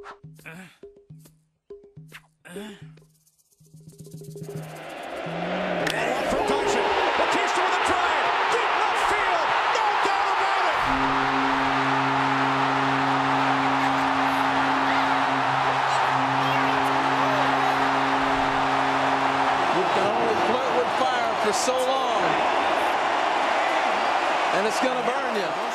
From Dyson. Batista with a drive. Deep left field. No doubt about it. You can only flirt with fire for so long, and it's going to burn you.